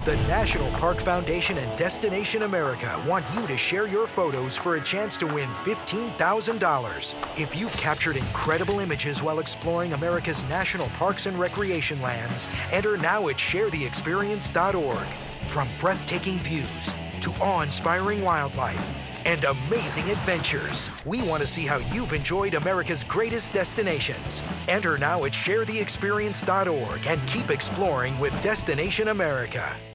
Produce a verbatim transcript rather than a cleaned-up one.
The National Park Foundation and Destination America want you to share your photos for a chance to win fifteen thousand dollars. If you've captured incredible images while exploring America's national parks and recreation lands, enter now at share the experience dot org. From breathtaking views to awe-inspiring wildlife and amazing adventures, we want to see how you've enjoyed America's greatest destinations. Enter now at share the experience dot org and keep exploring with Destination America.